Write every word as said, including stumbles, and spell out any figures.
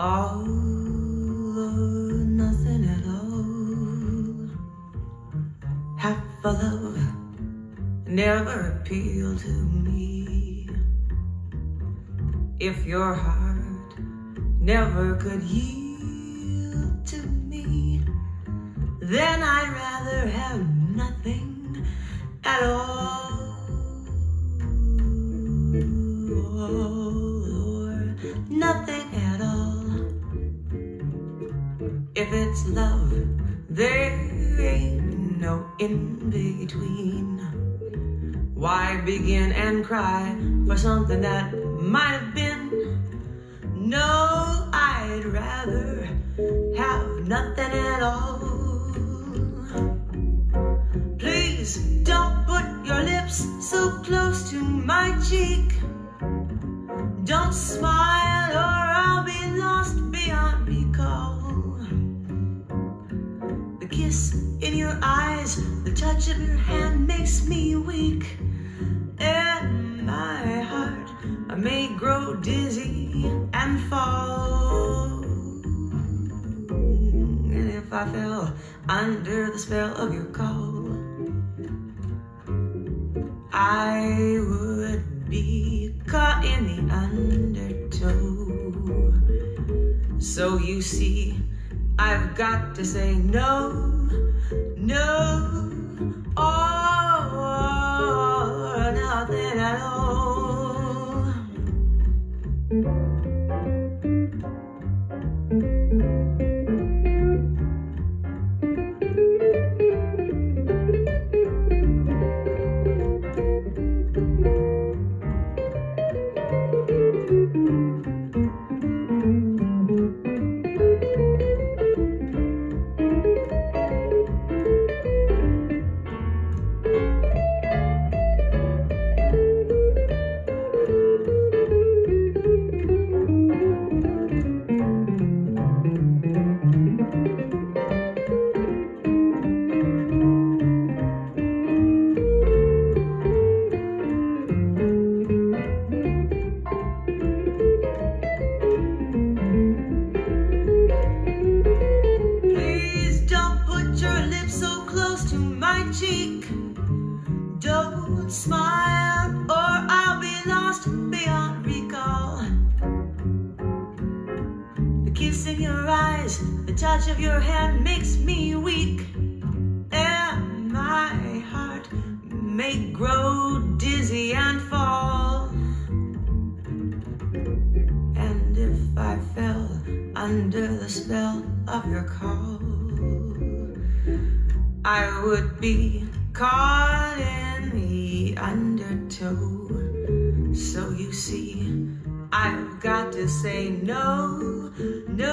all or nothing at all. Half a love never appealed to me. If your heart never could yield to me, then I'd rather have nothing at all. Or nothing at all. If it's love, there ain't no in between. Why begin and cry for something that might have been? No, I'd rather have nothing at all. Please don't put your lips so close to my cheek. Don't smile or I'll be lost beyond recall. The kiss in your eyes, the touch of your hand makes me weak. And my heart I may grow dizzy and fall. And if I fell under the spell of your call, I would be caught in the undertow. So you see, I've got to say no, no, or nothing at all. Cheek. Don't smile or I'll be lost beyond recall. The kiss in your eyes, the touch of your hand makes me weak. And my heart may grow dizzy and fall. And if I fell under the spell of your call, I would be caught in the undertow. So you see, I've got to say no, no,